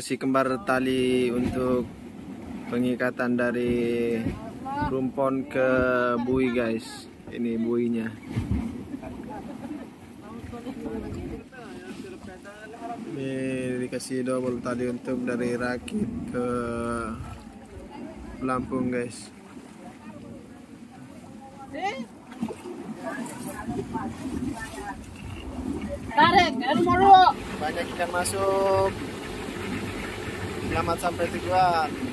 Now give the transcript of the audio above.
kasih kembar tali untuk pengikatan dari rumpon ke bui guys. Ini buinya. Ini dikasih double tali untuk dari rakit ke pelampung guys. Tarik, dulu. Banyak ikan masuk. Selamat sampai tujuan.